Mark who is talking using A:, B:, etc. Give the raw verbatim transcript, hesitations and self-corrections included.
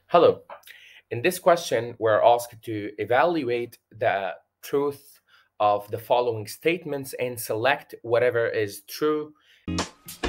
A: Hello. In this question, we're asked to evaluate the truth of the following statements and select whatever is true.